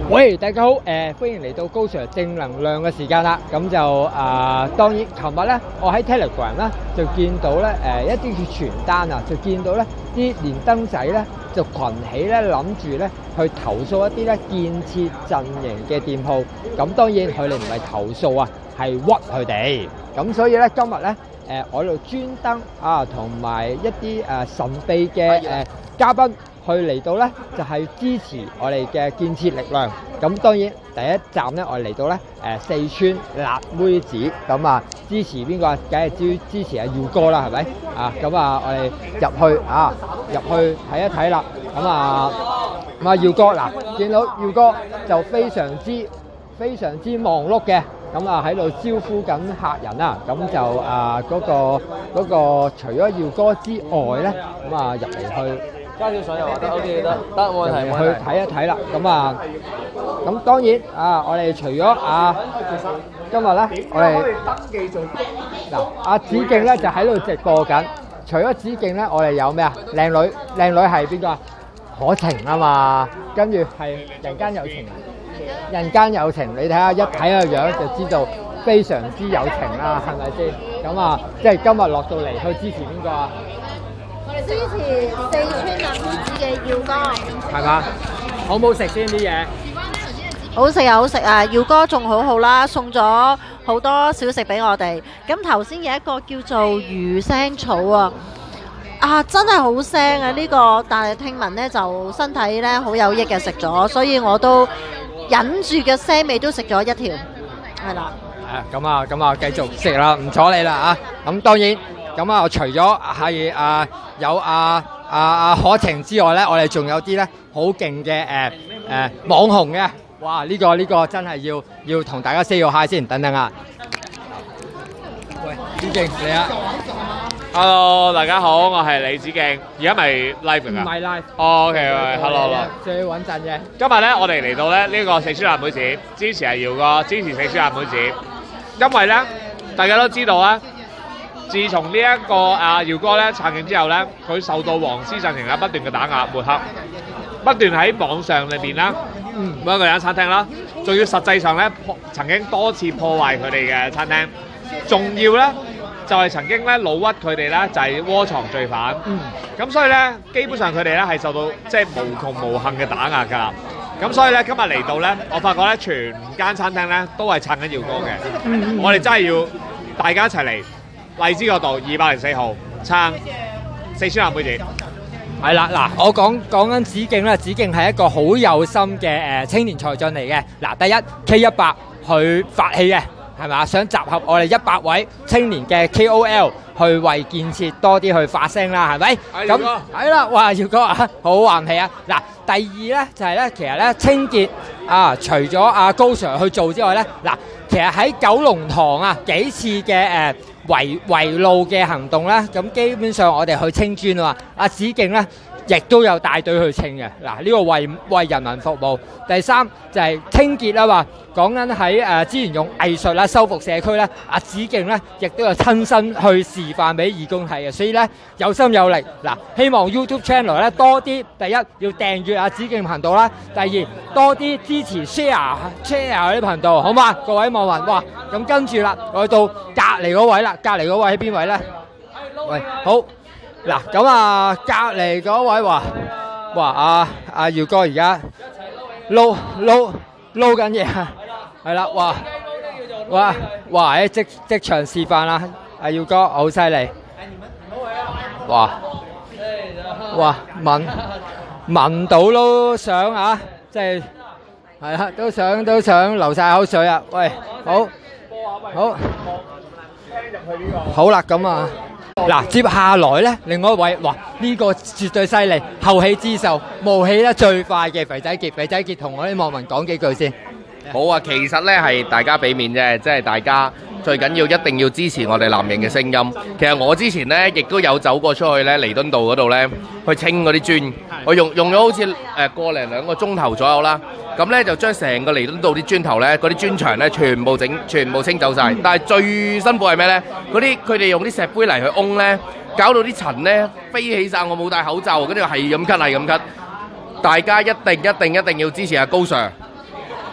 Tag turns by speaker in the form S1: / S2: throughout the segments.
S1: 喂，大家好，歡迎嚟到高 Sir 正能量嘅時間啦。咁就當然，琴日咧，我喺 Telegram 咧就見到咧，一啲嘅傳單啊，就見到咧啲連登仔咧就群起咧諗住咧去投訴一啲咧建設陣營嘅店鋪。咁當然佢哋唔係投訴啊，係屈佢哋。咁所以咧今日咧，我喺度專登同埋一啲神秘嘅嘉賓。去嚟到咧，就係支持我哋嘅建設力量。咁當然第一站咧，我哋嚟到咧四川辣妹子咁支持邊個啊？梗係支持阿耀哥啦，係咪咁我哋入去睇一睇啦。耀哥嗱，見到耀哥就非常之忙碌嘅，喺度招呼緊客人啦。咁就嗰個除咗耀哥之外咧，入嚟去。
S2: 加少水又話得 OK 得冇問題，
S1: 去睇一睇啦。咁當然我哋除咗今日咧，我哋登記做嗱阿子敬咧就喺度直播緊。除咗子敬咧，我哋有咩啊？靚女係邊個啊？可晴啊嘛，跟住係人間有情，人間有情。你睇下一睇個樣就知道非常之有情啦，係咪先？咁即係今日落到嚟去支持邊個啊？
S3: 支持四川辣妹子嘅耀哥，
S1: 係嘛？好唔好食先啲嘢？
S3: 好食啊，好食啊！耀哥仲好啦，送咗好多小食俾我哋。咁頭先有一個叫做魚腥草真係好腥啊！呢個，但係聽聞呢就身體呢好有益嘅，食咗，所以我都忍住嘅腥味都食咗一條，係啦。
S1: 咁繼續食啦，唔阻你啦咁當然。除咗係有可晴之外咧，我哋仲有啲咧好勁嘅網紅嘅，哇！呢個真係要同大家 say 個 hi 先，等等啊！喂，子敬你啊
S2: ！Hello， 大家好，我係李子敬，而家咪 live 㗎？
S1: 唔係 live。
S2: OK，hello。
S1: 最穩陣嘅。
S2: 今日咧，我哋嚟到咧呢個四川辣妹子，支持阿耀哥，支持四川辣妹子，因為咧大家都知道啦。自從呢一個耀哥咧撐警之後咧，佢受到黃絲陣營不斷嘅打壓抹黑，不斷喺網上裏邊啦，每一個人餐廳啦，仲要實際上咧曾經多次破壞佢哋嘅餐廳，仲要咧就係曾經咧老屈佢哋咧就係窩藏罪犯，咁所以咧基本上佢哋咧係受到即係無窮無盡嘅打壓㗎。咁所以咧今日嚟到咧，我發覺咧全間餐廳咧都係撐緊耀哥嘅，我哋真係要大家一齊嚟。荔枝角道204號撐四川辣妹子。
S1: 係啦，嗱，我講緊子敬啦，子敬係一個好有心嘅青年才俊嚟嘅。嗱，第一 K100 佢發起嘅，係咪？想集合我哋100位青年嘅 KOL 去為建設多啲去發聲啦，係咪？咁係啦，哇，耀哥好橫氣啊！嗱，第二咧就係咧，其實咧清潔除咗高 Sir 去做之外咧，嗱，其實喺九龍塘幾次嘅圍路嘅行動咧，咁基本上我哋去清磚啊嘛，阿子敬咧亦都有帶隊去清嘅。嗱，呢個為人民服務。第三就係清潔啦嘛，講緊喺資源用藝術啦修復社區咧，阿子敬咧亦都有親身去示範俾義工睇嘅，所以咧有心有力。嗱，希望 YouTube channel 咧多啲，第一要訂閱阿子敬頻道啦，第二多啲支持 share 啲頻道，好嘛？各位網民，哇！咁跟住啦，我哋到隔離嗰位啦，隔離嗰位喺邊位咧？喂，好嗱，咁隔離嗰位哇，阿耀哥而家撈緊嘢啊，係啦，哇，即場示範啦，阿耀哥好犀利，哇，聞到都想即係啦，都想流晒口水啊！喂，好啦，咁嗱，接下來咧，另外一位，哇，呢個絕對犀利，後起之秀，冒起得最快嘅肥仔傑同我啲網民講幾句先。
S4: 好啊，其實咧係大家俾面啫，即係大家最緊要一定要支持我哋男人嘅聲音。其實我之前咧亦都有走過出去咧彌敦道嗰度咧去清嗰啲磚，我用咗好似個零兩個鐘頭左右啦。咁咧就將成個彌敦道啲磚頭咧，嗰啲磚牆咧全部清走晒。但係最辛苦係咩咧？佢哋用啲石灰泥去擁咧，搞到啲塵咧飛起晒。我冇戴口罩，跟住係咁咳。大家一定要支持阿高 Sir。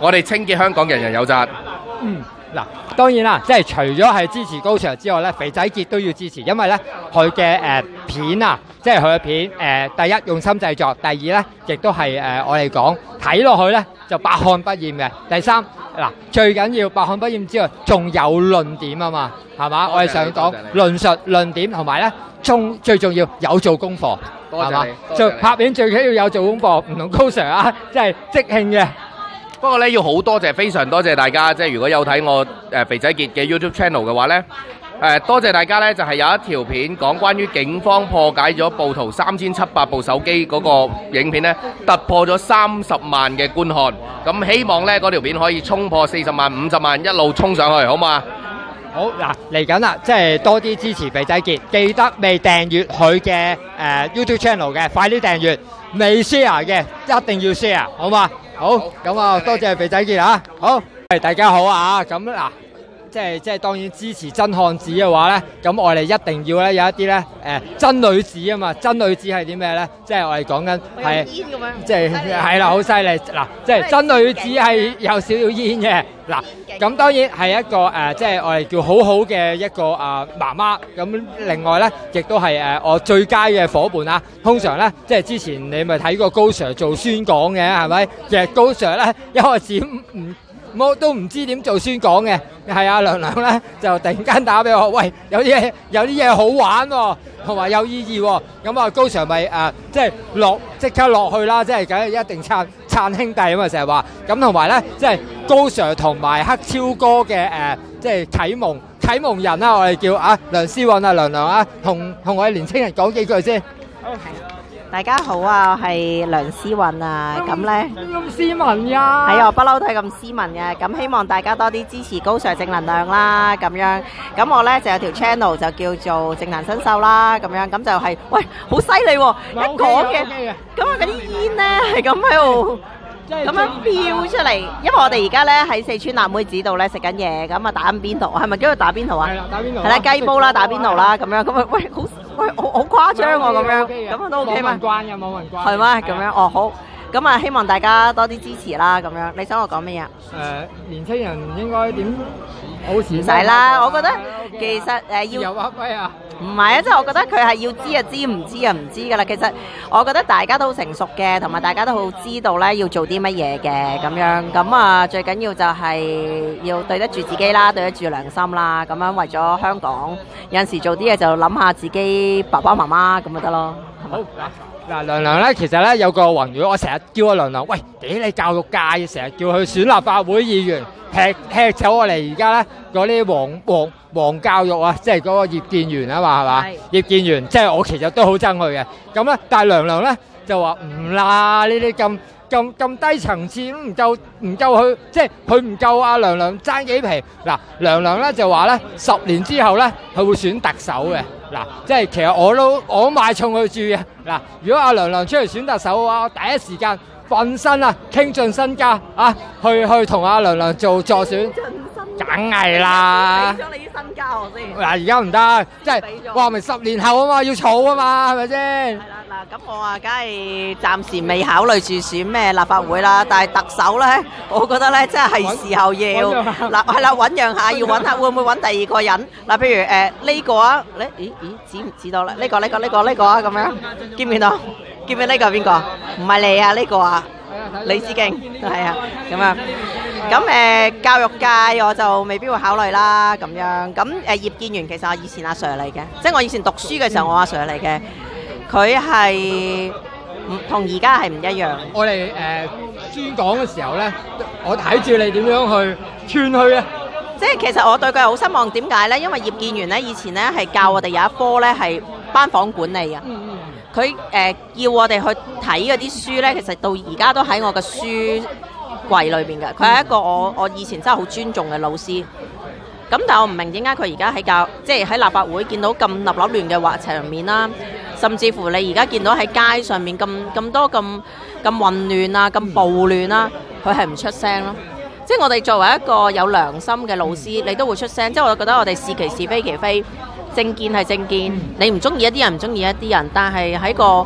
S4: 我哋清潔香港人人有責。
S1: 嗱，當然啦，即係除咗係支持高 Sir 之外咧，肥仔傑都要支持，因為咧佢嘅片啊，即係佢嘅片第一用心製作，第二咧亦都係我哋講睇落去咧就百看不厭嘅。第三嗱，最緊要百看不厭之外，仲有論點啊嘛，係嘛？我哋想講論述論點，同埋咧最重要有做功課，係嘛？做拍片最緊要有做功課，唔同高 Sir 啊，即係即興嘅。
S4: 不過咧，要好多謝，非常多謝大家。即係如果有睇我肥仔傑嘅 YouTube channel 嘅話咧，多謝大家咧，就係有一條片講關於警方破解咗暴徒3700部手機嗰個影片咧，突破咗30萬嘅觀看。咁希望咧嗰條片可以衝破40萬、50萬，一路衝上去，好嘛？
S1: 好嗱，嚟緊啦，即係多啲支持肥仔傑，記得未訂閱佢嘅YouTube channel 嘅，快啲訂閱；未 share 嘅一定要 share，好嘛？好，咁啊，多謝肥仔傑啊！好，大家好啊！咁嗱，即係當然支持真漢子嘅話咧，咁我哋一定要咧有一啲咧真女子啊嘛！真女子係啲咩咧？即係我哋講緊係即係係啦，好犀利嗱！即係真女子係有少少煙嘅嗱。咁當然係一個即係我哋叫好好嘅一個媽媽。咁另外咧，亦都係我最佳嘅伙伴啊！通常咧，即係之前你咪睇過高 Sir 做宣講嘅係咪？其實高 Sir 咧一開始都唔知點做宣講嘅，係啊，娘娘咧就突然間打俾我，喂，有啲嘢好玩喎，同埋有意義喎，咁啊高 Sir 咪即係即刻落去啦，即係梗係一定撐兄弟啊嘛，成日話，咁同埋咧即係高 Sir 同埋黑超哥嘅即係啟蒙人啦，我哋叫梁思韻啊，娘娘啊，同我哋年青人講幾句先。
S3: 大家好啊，我係梁思韻啊，咁咧
S1: 咁斯文呀，
S3: 係啊，我不嬲都係咁斯文嘅，咁希望大家多啲支持高 Sir 正能量啦，咁樣，咁我咧就有條 channel 就叫做正能新秀啦，咁樣，咁就係，喂，好犀利喎，一講嘅，咁啊嗰啲煙咧係咁喺度。咁樣飄出嚟，因為我哋而家咧喺四川辣妹子度咧食緊嘢，咁啊打緊邊爐，係咪叫佢打邊爐啊？係啦，打邊爐。係啦，雞煲啦，打邊爐啦，咁樣，咁啊，喂，好誇張喎，咁樣，咁啊都 OK 嘛？冇人關。係咩？咁樣，哦好，咁啊希望大家多啲支持啦，咁樣。你想我講乜嘢？
S1: 年輕人應該點？好唔
S3: 使啦，我覺得其實要
S1: 有發揮啊。
S3: 唔係啊，即係我覺得佢係要知就知，唔知就唔知㗎啦。其實我覺得大家都好成熟嘅，同埋大家都好知道咧要做啲乜嘢嘅咁樣。咁啊，最緊要就係要對得住自己啦，對得住良心啦。咁樣為咗香港，有陣時做啲嘢就諗下自己爸爸媽媽咁咪得咯。
S1: 好嗱，娘娘咧，其實咧有個宏願，我成日叫阿娘娘，喂，俾你教育界，成日叫佢選立法會議員，踢走我哋而家咧嗰啲黃教育啊，即係嗰個葉建源啊嘛，係嘛？葉建源即係我其實都好憎佢嘅，咁咧，但係娘娘咧就話唔啦，呢啲咁低層次都唔夠佢，即係佢唔夠阿娘娘爭幾皮。嗱，娘娘咧就話咧10年之後咧佢會選特首嘅。嗱，即係其實我都買重佢注嘅。嗱，如果阿娘娘出嚟選特首嘅話，我第一時間瞓身啊，傾盡身家啊，去同阿娘娘做助選。梗係啦！俾咗你啲身家我先。嗱，而家唔得，即係話明10年後啊嘛，要儲啊嘛，係咪先？係啦，
S3: 嗱，咁我啊，梗係暫時未考慮住選咩立法會啦，但係特首咧，我覺得咧，真係時候要嗱，係啦，醞釀下，要揾下會唔會揾第二個人嗱，譬如呢個啊，咦，知唔知道啦？呢個啊，咁樣見唔見到？見唔見呢個係邊個？唔係你啊，呢個啊，李梓敬係啊，咁啊。咁教育界我就未必會考慮啦，咁樣。咁葉建源其實我以前阿 Sir 嚟嘅，即係我以前讀書嘅時候我阿 Sir 嚟嘅，佢係同而家係唔一樣。我哋宣講嘅時候咧，我睇住你點樣去串佢啊！即係其實我對佢係好失望，點解咧？因為葉建源咧以前咧係教我哋有一科咧係班房管理啊。佢要我哋去睇嗰啲書咧，其實到而家都喺我嘅書櫃裏邊嘅，佢係一個我以前真係好尊重嘅老師。咁但係我唔明點解佢而家喺即係喺立法會見到咁立亂嘅畫場面啦，甚至乎你而家見到喺街上面咁多咁混亂啊，咁暴亂啦，佢係唔出聲咯。即係我哋作為一個有良心嘅老師，你都會出聲。即係我覺得我哋是其是非其非，政見係政見，你唔中意一啲人唔中意一啲人，但係喺個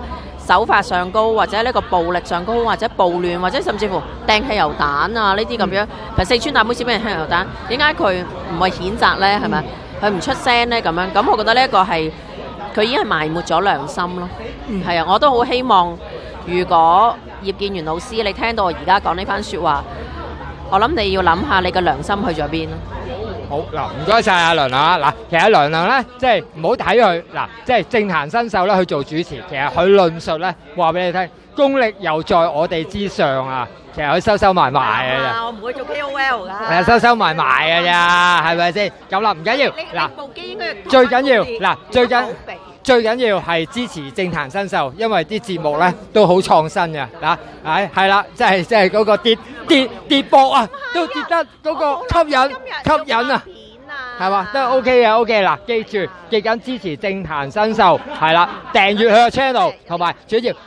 S5: 手法上高，或者呢個暴力上高，或者暴亂，或者甚至乎掟汽油彈啊呢啲咁樣。譬如四川大妹子俾人掟汽油彈，點解佢唔係譴責呢？係咪？佢唔出聲呢？咁樣，咁我覺得呢一個係佢已經係埋沒咗良心咯。係啊，我都好希望，如果葉建源老師你聽到我而家講呢番説話，我諗你要諗下你嘅良心去咗邊咯。
S1: 好嗱，唔該晒阿梁啊！嗱，其實阿梁咧，即係唔好睇佢嗱，即係政壇新秀咧去做主持，其實佢論述咧話俾你聽，功力又在我哋之上啊！其實佢收埋埋嘅咋，
S5: 我唔會做 KOL 㗎。
S1: 係啊，收埋埋嘅咋，係咪先？咁啦，唔緊要嗱，
S5: 部機應該
S1: 最緊要嗱，最緊要係支持政壇新秀，因為啲節目咧都好創新嘅嗱，係啦，即係嗰個跌波啊，都跌得嗰個吸引啊！係嘛，都 OK 嘅 OK 嗱，記緊支持政壇新秀，係啦，訂閱佢個 channel， 同埋最緊要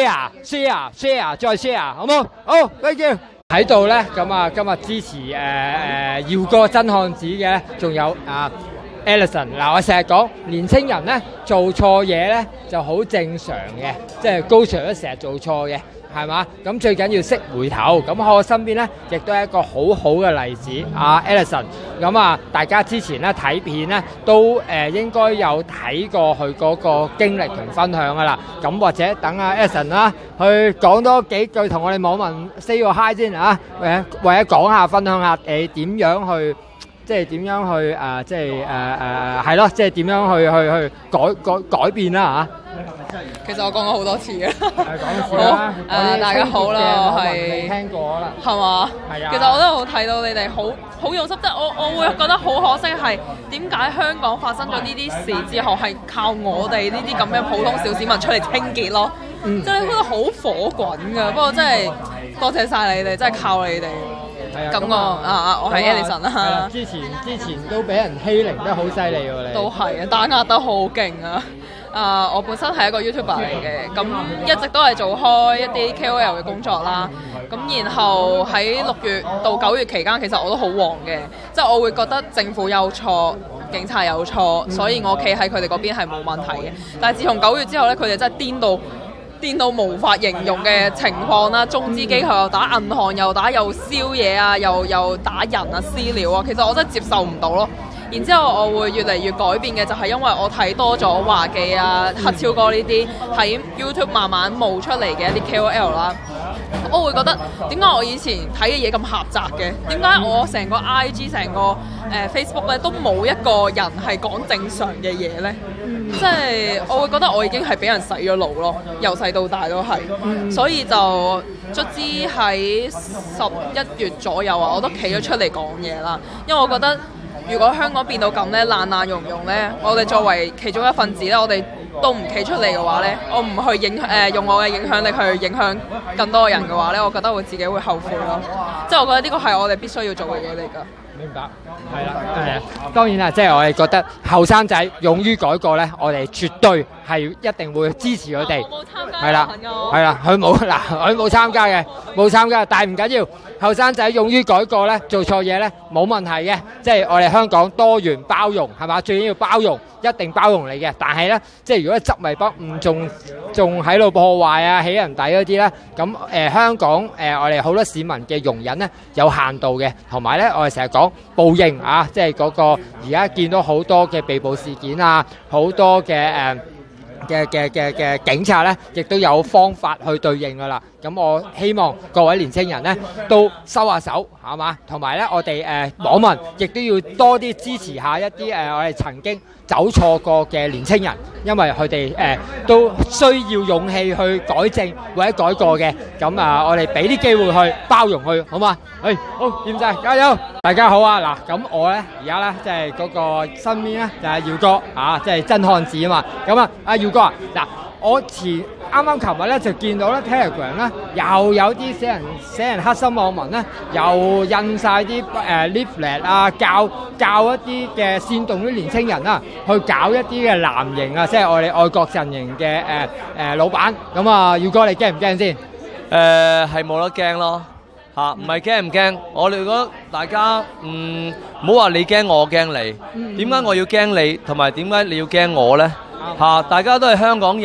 S1: share 再 share， 好冇？好 ，thank you。喺度咧，咁啊，今日支持耀哥真漢子嘅，仲有Ellison 嗱，我成日講年青人咧做錯嘢咧就好正常嘅，即係高 Sir 都成日做錯嘅。係嘛？咁最緊要識回頭。咁喺我身邊咧，亦都係一個好好嘅例子。Ellison， 咁啊，大家之前咧睇片咧都應該有睇過佢嗰個經歷同分享噶啦。咁或者等Ellison 啦，去講多幾句同我哋網民 say 個 hi 先啊，或者講下分享下點樣去。即係點樣去係咯，即係點樣去改變啦嚇。
S6: 其實我講過好多次嘅。
S1: 講次啦。
S6: 大家好啦，我係
S1: 未聽過啦。
S6: 係嘛？
S1: 係啊。
S6: 其實我都好睇到你哋好用心，即係我會覺得好可惜係點解香港發生咗呢啲事之後係靠我哋呢啲咁嘅普通小市民出嚟清潔咯。即係覺得好火滾㗎，不過真係多謝晒你哋，真係靠你哋。咁我係 Ellison 啦。
S1: 之前都俾人欺凌得好犀利喎，你
S6: 都係啊，打壓得好勁啊！我本身係一個 YouTuber 嚟嘅，咁一直都係做開一啲 KOL 嘅工作啦。咁然後喺6月到9月期間，其實我都好旺嘅，即係我會覺得政府有錯，警察有錯，所以我企喺佢哋嗰邊係冇問題嘅。但係自從9月之後咧，佢哋真係顛到無法形容嘅情況啦，中資機構又打銀行，又燒嘢啊，又打人啊，私了啊，其實我真係接受唔到咯。然之後我會越嚟越改變嘅，就係因為我睇多咗華記啊、黑超哥呢啲喺 YouTube 慢慢冒出嚟嘅一啲 KOL 啦。我會覺得點解我以前睇嘅嘢咁狹窄嘅？點解我成個 IG 成個Facebook 咧都冇一個人係講正常嘅嘢呢？即係我會覺得我已經係俾人洗咗腦咯，由細到大都係，所以就卒之喺11月左右啊，我都企咗出嚟講嘢啦，因為我覺得如果香港變到咁呢，爛溶溶呢，我哋作為其中一份子呢，我哋都唔企出嚟嘅話呢，我唔去用我嘅影響力去影響更多嘅人嘅話呢，我覺得我自己會後悔咯。即係我覺得呢個係我哋必須要做嘅嘢嚟㗎。
S1: 明白，係啦，當然啦，即係我哋覺得後生仔勇於改過咧，我哋絕對係一定會支持佢哋。係啦，係啦，佢冇參加嘅，但係唔緊要，後生仔勇於改過咧，做錯嘢咧冇問題嘅，即係我哋香港多元包容係嘛，最緊要包容，一定包容你嘅。但係咧，即係如果執迷不悟，仲喺度破壞啊、起人底嗰啲咧，咁香港我哋好多市民嘅容忍咧有限度嘅，同埋咧我哋成日講報應啊，即係嗰個而家見到好多嘅被捕事件啊，好多嘅警察咧，亦都有方法去對應噶啦。咁我希望各位年青人咧都收下手，係嘛？同埋咧，我哋網民亦都要多啲支持下一啲我哋曾經走錯過嘅年青人，因為佢哋都需要勇氣去改正或者改過嘅。咁啊，我哋俾啲機會去包容佢，好嘛？好，掂晒，加油！大家好啊！嗱，咁我咧而家咧即係嗰個身邊咧就係耀哥啊，即係真漢子啊嘛。咁啊，阿耀哥啊，嗱，我啱啱琴日咧就見到咧 Telegram 咧又有啲死人黑心網民咧又印晒啲leaflet 啊，教一啲嘅煽動啲年青人啊去搞一啲嘅藍營啊，即係我哋愛國陣營嘅老闆。咁啊，耀哥你驚唔驚先？
S7: 係冇得驚咯嚇，唔係驚唔驚？我哋覺得大家唔好話你驚我驚你，點解我要驚你，同埋點解你要驚我呢？嚇，大家都係香港人。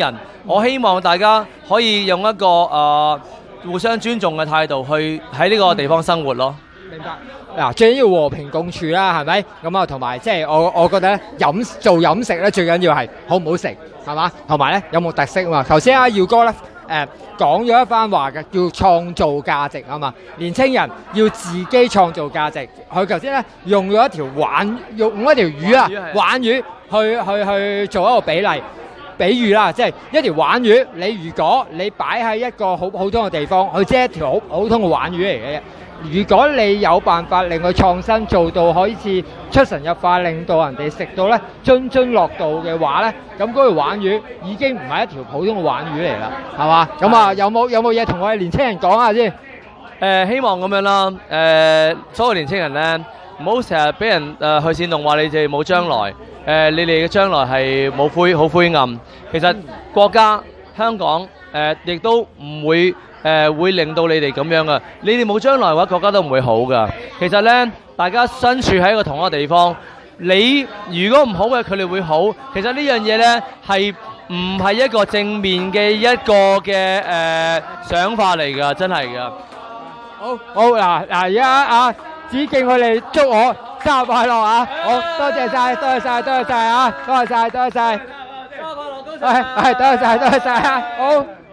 S7: 我希望大家可以用一個互相尊重嘅態度去喺呢個地方生活咯。
S1: 明白。嗱，最緊要和平共處啦，係咪？咁啊，同埋即係我覺得咧，做飲食咧最緊要係好唔好食，係嘛？同埋咧有冇特色啊嘛？頭先阿耀哥咧講咗一番話嘅，叫創造價值啊嘛。年青人要自己創造價值。佢頭先咧用咗一條魚啊，鯇魚去做一個比喻啦，即係一條鯇魚，如果你擺喺一個好普通嘅地方，佢即係一條好普通嘅鯇魚嚟嘅啫。如果你有辦法令佢創新做到可以出神入化，令到人哋食到咧津津樂道嘅話咧，咁嗰條鯇魚已經唔係一條普通嘅鯇魚嚟啦，係嘛？咁啊，有冇嘢同我哋年青人講下先？
S7: 希望咁樣啦。所有年青人咧，唔好成日俾人去煽動話你哋冇將來。你哋嘅將來係好灰暗。其實國家香港亦都唔會會令到你哋咁樣嘅。你哋冇將來嘅話，國家都唔會好噶。其實呢，大家身處喺同一個地方，你如果唔好嘅，佢哋會好。其實呢樣嘢呢，係唔係一個正面嘅一個嘅想法嚟㗎？真係㗎。
S1: 好嗱，而家啊，子敬佢哋祝我生日快樂啊！好，多謝晒，多謝晒，多謝晒啊！多謝晒，多謝晒，係多謝晒，多謝晒啊！好。